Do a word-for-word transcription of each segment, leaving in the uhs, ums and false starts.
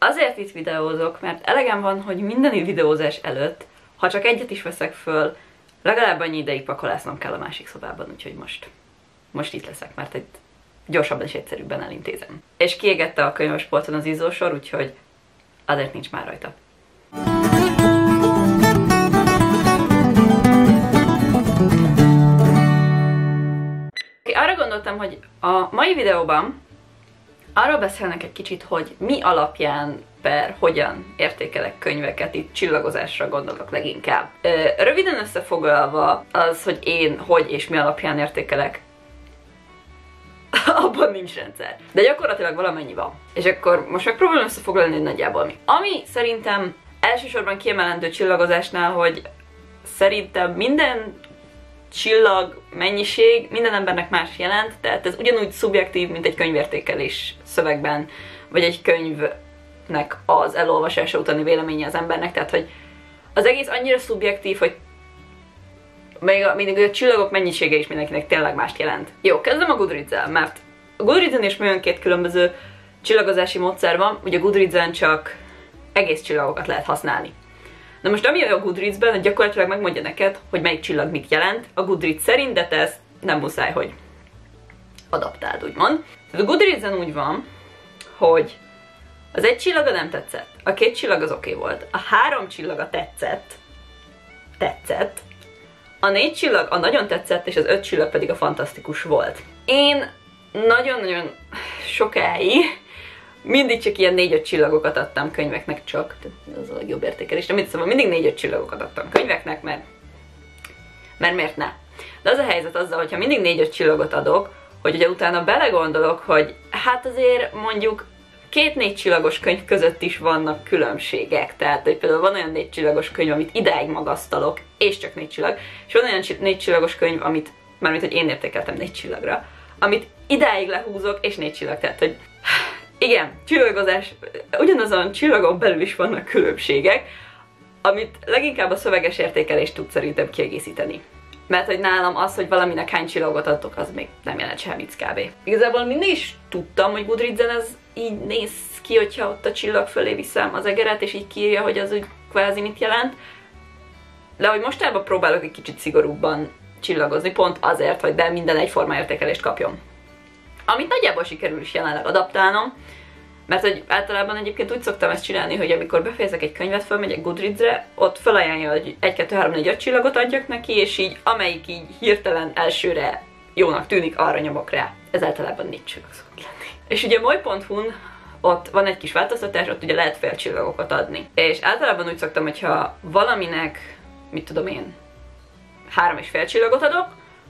Azért itt videózok, mert elegem van, hogy minden videózás előtt, ha csak egyet is veszek föl, legalább annyi ideig pakolásznom kell a másik szobában, úgyhogy most, most itt leszek, mert egy gyorsabban és egyszerűbben elintézem. És kiégette a könyves polcon az izzósor, úgyhogy azért nincs már rajta. Arra gondoltam, hogy a mai videóban arról beszélnek egy kicsit, hogy mi alapján per hogyan értékelek könyveket, itt csillagozásra gondolok leginkább. Röviden összefoglalva az, hogy én hogy és mi alapján értékelek, abban nincs rendszer. De gyakorlatilag valamennyi van. És akkor most megpróbálom összefoglalni, hogy nagyjából mi. Ami szerintem elsősorban kiemelendő csillagozásnál, hogy szerintem minden csillag, mennyiség minden embernek más jelent, tehát ez ugyanúgy szubjektív, mint egy könyvértékelés szövegben, vagy egy könyvnek az elolvasása utáni véleménye az embernek, tehát hogy az egész annyira szubjektív, hogy még a, még a csillagok mennyisége is mindenkinek tényleg mást jelent. Jó, kezdem a Goodreads-el, mert a Goodreads-en is olyan két különböző csillagozási módszer van, ugye a Goodreads-en csak egész csillagokat lehet használni. Na most ami a Goodreads-ben gyakorlatilag megmondja neked, hogy melyik csillag mit jelent, a Goodreads szerint, de te ezt nem muszáj, hogy adaptáld, úgymond. Tehát a Goodreads-en úgy van, hogy az egy csillaga nem tetszett, a két csillag az oké okay volt, a három csillaga tetszett, tetszett, a négy csillag a nagyon tetszett, és az öt csillag pedig a fantasztikus volt. Én nagyon-nagyon sokáig mindig csak ilyen négy-öt csillagokat adtam könyveknek csak, az a legjobb értékelés, de mit szóval mindig négy-öt csillagokat adtam könyveknek, mert, mert miért ne? De az a helyzet azzal, hogyha mindig négy-öt csillagot adok, hogy ugye utána belegondolok, hogy hát azért mondjuk két-négy csillagos könyv között is vannak különbségek, tehát hogy például van olyan négy csillagos könyv, amit idáig magasztalok, és csak négy csillag, és van olyan négy csillagos könyv, amit, mármint hogy én értékeltem négy csillagra, amit idáig lehúzok, és négy csillag, tehát hogy igen, csillagozás, ugyanazon csillagon belül is vannak különbségek, amit leginkább a szöveges értékelés tud szerintem kiegészíteni. Mert hogy nálam az, hogy valaminek hány csillagot adok, az még nem jelent semmit kb. Igazából mindig is tudtam, hogy Goodreads-en ez így néz ki, hogyha ott a csillag fölé viszem az egeret, és így kiírja, hogy az úgy kvázi mit jelent. De hogy mostában próbálok egy kicsit szigorúbban csillagozni, pont azért, hogy de minden egyforma értékelést kapjon. Amit nagyjából sikerül is jelenleg adaptálnom, mert hogy általában egyébként úgy szoktam ezt csinálni, hogy amikor befejezek egy könyvet, fölmegyek Goodreads-re, ott felajánlja, hogy egy, kettő, három, négy, öt csillagot adjak neki, és így amelyik így hirtelen elsőre jónak tűnik, arra nyomok rá. Ez általában négy csillag szokott lenni. És ugye moly pont hu-n ott van egy kis változtatás, ott ugye lehet fél csillagokat adni. És általában úgy szoktam, hogyha valaminek, mit tudom én, három és fél csillagot adok,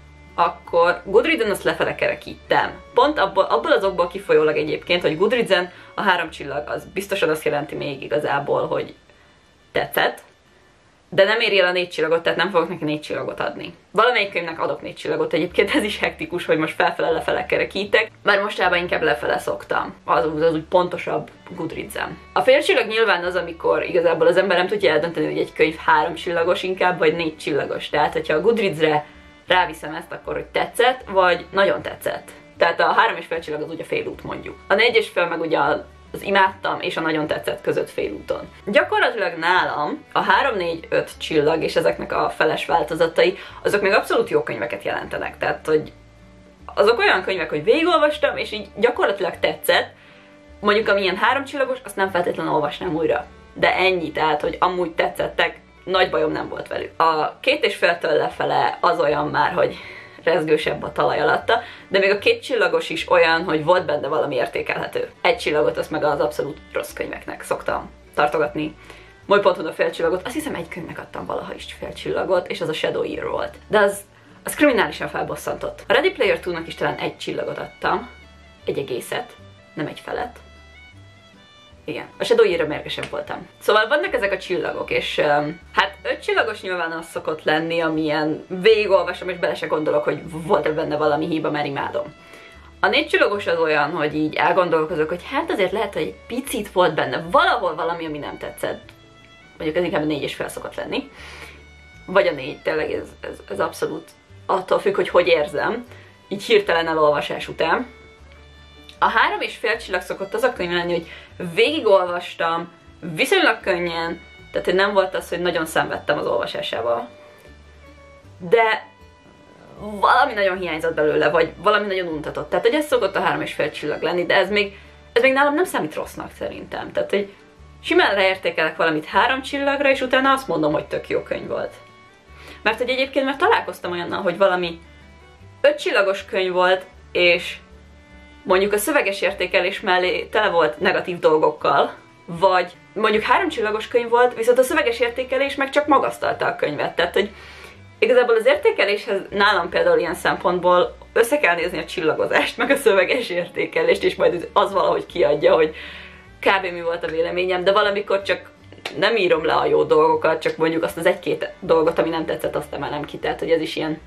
akkor Goodreads-en azt lefele kerekítem. Pont abból, abból az okból kifolyólag egyébként, hogy Goodreads-en a három csillag az biztosan azt jelenti még igazából, hogy tetszett, de nem éri el a négy csillagot, tehát nem fogok neki négy csillagot adni. Valamelyik könyvnek adok négy csillagot, egyébként ez is hektikus, hogy most felfele-lefele kerekítek, mert mostában inkább lefele szoktam. Az, az úgy pontosabb Goodreads-en. A fél csillag nyilván az, amikor igazából az ember nem tudja eldönteni, hogy egy könyv három csillagos inkább, vagy négy csillagos. Tehát, hogyha a Goodreads-re ráviszem ezt akkor, hogy tetszett, vagy nagyon tetszett. Tehát a három és fél csillag az ugye félút mondjuk. A négy és fél meg ugye az imádtam és a nagyon tetszett között félúton. Gyakorlatilag nálam a három, négy, öt csillag és ezeknek a feles változatai, azok még abszolút jó könyveket jelentenek. Tehát, hogy azok olyan könyvek, hogy végigolvastam, és így gyakorlatilag tetszett. Mondjuk amilyen három csillagos, azt nem feltétlenül olvasnám újra. De ennyi, tehát, hogy amúgy tetszettek, nagy bajom nem volt velük. A két és féltől lefele az olyan már, hogy rezgősebb a talaj alatta, de még a két csillagos is olyan, hogy volt benne valami értékelhető. Egy csillagot azt meg az abszolút rossz könyveknek szoktam tartogatni. moly pont hu-n a fél csillagot, azt hiszem egy könyvnek adtam valaha is fél csillagot, és az a Shadow Year volt. De az, az kriminálisan felbosszantott. A Ready Player kettőnek is talán egy csillagot adtam, egy egészet, nem egy felet. Igen, a Shadow Year-re mérgesebb voltam. Szóval vannak ezek a csillagok, és um, hát öt csillagos nyilván az szokott lenni, amilyen végigolvasom, és bele se gondolok, hogy volt-e benne valami hiba, mert imádom. A négy csillagos az olyan, hogy így elgondolkozok, hogy hát azért lehet, hogy egy picit volt benne valahol valami, ami nem tetszett. Mondjuk ez inkább a négy és fél szokott lenni. Vagy a négy, tényleg ez, ez, ez abszolút attól függ, hogy hogy érzem, így hirtelen elolvasás után. A három és fél csillag szokott az a könyv lenni, hogy végigolvastam, viszonylag könnyen, tehát hogy nem volt az, hogy nagyon szenvedtem az olvasásával. De valami nagyon hiányzott belőle, vagy valami nagyon untatott. Tehát, hogy ez szokott a három és fél csillag lenni, de ez még, ez még nálam nem számít rossznak szerintem. Tehát, hogy simán leértékelek valamit három csillagra, és utána azt mondom, hogy tök jó könyv volt. Mert hogy egyébként már találkoztam olyannal, hogy valami öt csillagos könyv volt, és mondjuk a szöveges értékelés mellé tele volt negatív dolgokkal, vagy mondjuk három csillagos könyv volt, viszont a szöveges értékelés meg csak magasztalta a könyvet. Tehát, hogy igazából az értékeléshez nálam például ilyen szempontból össze kell nézni a csillagozást, meg a szöveges értékelést, és majd az valahogy kiadja, hogy kb. Mi volt a véleményem, de valamikor csak nem írom le a jó dolgokat, csak mondjuk azt az egy-két dolgot, ami nem tetszett, azt emelem ki, tehát hogy ez is ilyen,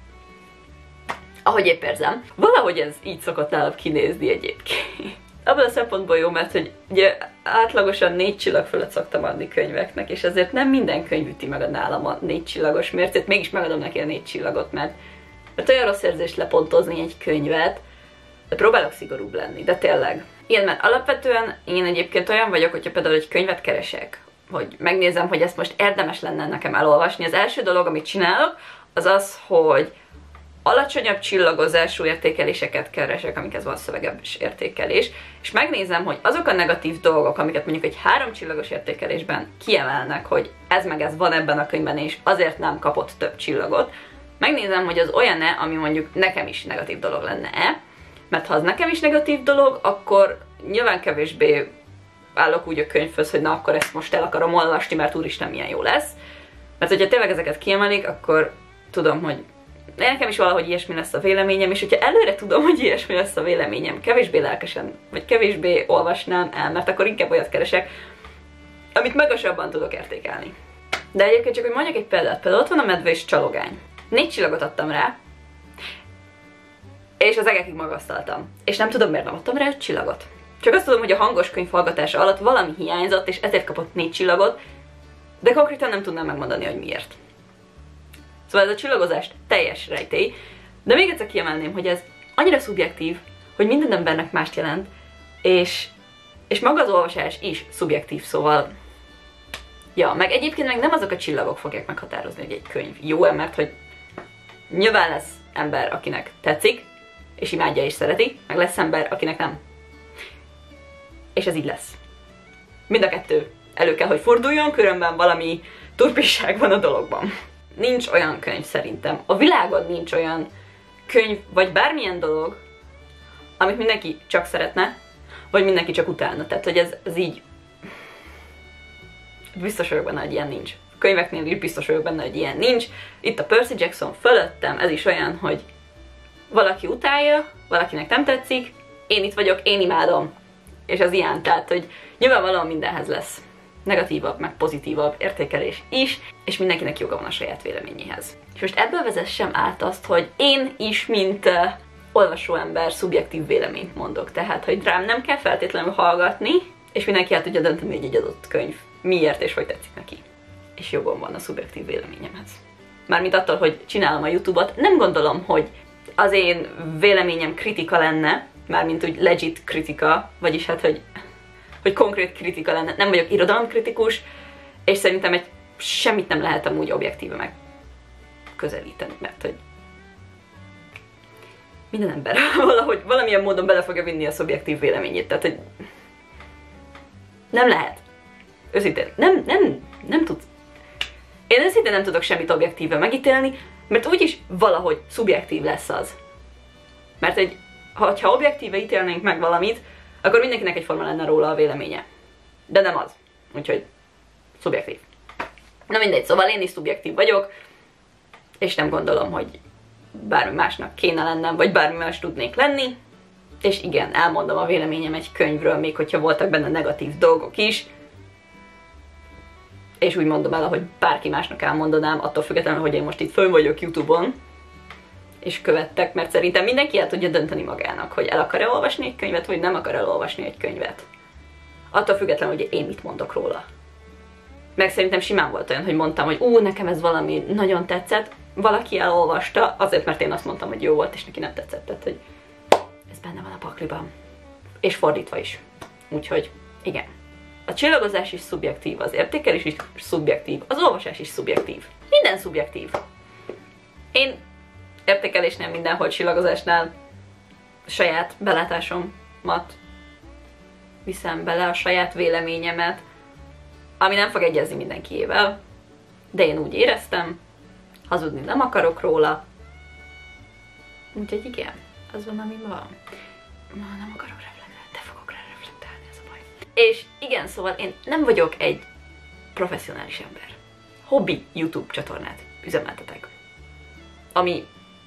ahogy épp érzem. Valahogy ez így szokott nálam kinézni egyébként. Abban a szempontból jó, mert hogy ugye átlagosan négy csillag fölött szoktam adni könyveknek, és ezért nem minden könyv üti meg a nálam a négy csillagos mércét, mégis megadom neki a négy csillagot, mert, mert olyan rossz érzés lepontozni egy könyvet, de próbálok szigorúbb lenni, de tényleg. Igen, mert alapvetően én egyébként olyan vagyok, hogyha például egy könyvet keresek, hogy megnézem, hogy ezt most érdemes lenne nekem elolvasni. Az első dolog, amit csinálok, az az, hogy alacsonyabb csillagozású értékeléseket keresek, amikhez van szöveges értékelés, és megnézem, hogy azok a negatív dolgok, amiket mondjuk egy három csillagos értékelésben kiemelnek, hogy ez meg ez van ebben a könyvben, és azért nem kapott több csillagot, megnézem, hogy az olyan-e, ami mondjuk nekem is negatív dolog lenne-e, mert ha az nekem is negatív dolog, akkor nyilván kevésbé állok úgy a könyvhöz, hogy na akkor ezt most el akarom olvasni, mert úristen milyen jó lesz. Mert hogyha tényleg ezeket kiemelik, akkor tudom, hogy nekem is valahogy ilyesmi lesz a véleményem, és hogyha előre tudom, hogy ilyesmi lesz a véleményem, kevésbé lelkesen, vagy kevésbé olvasnám el, mert akkor inkább olyat keresek, amit magasabban tudok értékelni. De egyébként csak, hogy mondjak egy példát, például ott van a Medve és Csalogány. Négy csillagot adtam rá, és az egekig magasztaltam. És nem tudom, miért nem adtam rá öt csillagot. Csak azt tudom, hogy a hangos könyv hallgatása alatt valami hiányzott, és ezért kapott négy csillagot, de konkrétan nem tudnám megmondani, hogy miért. Szóval ez a csillagozást teljes rejtély, de még egyszer kiemelném, hogy ez annyira szubjektív, hogy minden embernek mást jelent, és, és maga az olvasás is szubjektív, szóval ja, meg egyébként meg nem azok a csillagok fogják meghatározni, hogy egy könyv jó-e, mert hogy nyilván lesz ember, akinek tetszik, és imádja és szereti, meg lesz ember, akinek nem. És ez így lesz. Mind a kettő elő kell, hogy forduljon, különben valami turpisság van a dologban. Nincs olyan könyv szerintem. A világon nincs olyan könyv, vagy bármilyen dolog, amit mindenki csak szeretne, vagy mindenki csak utálna. Tehát, hogy ez, ez így... Biztos vagyok benne, hogy ilyen nincs. A könyveknél is biztos vagyok benne, hogy ilyen nincs. Itt a Percy Jackson fölöttem, ez is olyan, hogy valaki utálja, valakinek nem tetszik, én itt vagyok, én imádom. És az ilyen, tehát, hogy nyilvánvalóan mindenhez lesz negatívabb, meg pozitívabb értékelés is, és mindenkinek joga van a saját véleményéhez. És most ebből vezessem át azt, hogy én is, mint uh, olvasó ember, szubjektív véleményt mondok. Tehát, hogy rám nem kell feltétlenül hallgatni, és mindenki el tudja dönteni, hogy egy adott könyv miért és hogy tetszik neki. És jogom van a szubjektív véleményemhez. Mármint attól, hogy csinálom a YouTube-ot, nem gondolom, hogy az én véleményem kritika lenne, mármint úgy legit kritika, vagyis hát, hogy, hogy konkrét kritika lenne. Nem vagyok irodalomkritikus, és szerintem egy semmit nem lehet amúgy objektíve megközelíteni, mert hogy minden ember valahogy, valamilyen módon bele fogja vinni a szubjektív véleményét, tehát hogy nem lehet. Őszintén, nem, nem, nem tudsz. Én őszintén nem tudok semmit objektíve megítélni, mert úgyis valahogy szubjektív lesz az. Mert egy, ha objektíve ítélnénk meg valamit, akkor mindenkinek egyforma lenne róla a véleménye. De nem az. Úgyhogy szubjektív. Na mindegy, szóval én is szubjektív vagyok, és nem gondolom, hogy bármi másnak kéne lennem, vagy bármi más tudnék lenni. És igen, elmondom a véleményem egy könyvről, még hogyha voltak benne negatív dolgok is. És úgy mondom el, ahogy bárki másnak elmondanám, attól függetlenül, hogy én most itt fönn vagyok YouTube-on, és követtek, mert szerintem mindenki el tudja dönteni magának, hogy el akar elolvasni egy könyvet, vagy nem akar elolvasni egy könyvet. Attól függetlenül, hogy én mit mondok róla. Meg szerintem simán volt olyan, hogy mondtam, hogy ú, nekem ez valami nagyon tetszett, valaki elolvasta, azért, mert én azt mondtam, hogy jó volt, és neki nem tetszett, tehát, hogy ez benne van a pakliban. és fordítva is. Úgyhogy igen. A csillagozás is szubjektív, az értékelés is szubjektív, az olvasás is szubjektív. Minden szubjektív. Én értékelésnél, mindenhol, csillagozásnál saját belátásomat viszem bele, a saját véleményemet, ami nem fog egyezni mindenkiével, de én úgy éreztem, hazudni nem akarok róla, úgyhogy igen, az van, ami van. Ma nem akarok reflektálni, de fogok rá reflektálni, ez a baj. És igen, szóval én nem vagyok egy professzionális ember. Hobbi YouTube csatornát üzemeltetek. Ami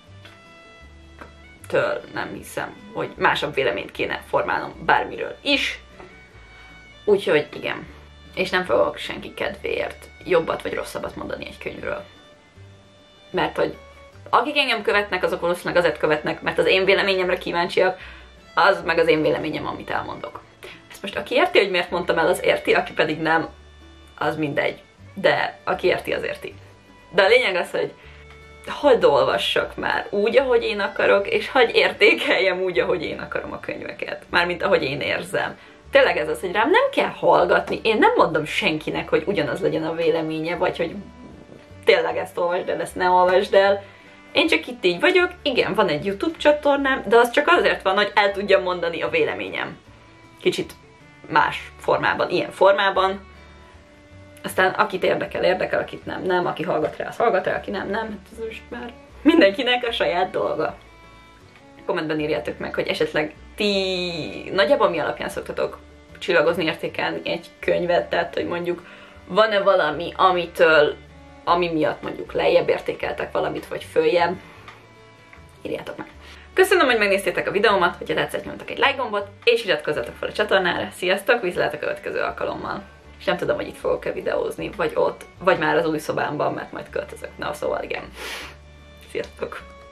től nem hiszem, hogy másabb véleményt kéne formálnom bármiről is. Úgyhogy igen. És nem fogok senki kedvéért jobbat vagy rosszabbat mondani egy könyvről. Mert hogy akik engem követnek, azok valószínűleg azért követnek, mert az én véleményemre kíváncsiak, az meg az én véleményem, amit elmondok. Ezt most aki érti, hogy miért mondtam el, az érti, aki pedig nem, az mindegy. De aki érti, az érti. De a lényeg az, hogy hadd olvassak már úgy, ahogy én akarok, és hadd értékeljem úgy, ahogy én akarom a könyveket. Mármint ahogy én érzem. Tényleg ez az, hogy rám nem kell hallgatni. Én nem mondom senkinek, hogy ugyanaz legyen a véleménye, vagy hogy tényleg ezt olvasd el, ezt ne olvasd el. Én csak itt így vagyok, igen, van egy YouTube csatornám, de az csak azért van, hogy el tudjam mondani a véleményem. Kicsit más formában, ilyen formában. Aztán akit érdekel, érdekel, akit nem, nem, aki hallgat rá, az hallgat rá, aki nem, nem. Hát ez most már mindenkinek a saját dolga. Kommentben írjátok meg, hogy esetleg ti nagyjából mi alapján szoktatok csillagozni, értékelni egy könyvet, tehát hogy mondjuk van-e valami, amitől, ami miatt mondjuk lejjebb értékeltek valamit, vagy följebb. Írjátok meg. Köszönöm, hogy megnéztétek a videómat, hogyha tetszett, nyomjatok egy like gombot, és iratkozzatok fel a csatornára. Sziasztok, viszlát a következő alkalommal. És nem tudom, hogy itt fogok-e videózni, vagy ott, vagy már az új szobámban, mert majd költözök. Na, szóval igen. Sziasztok!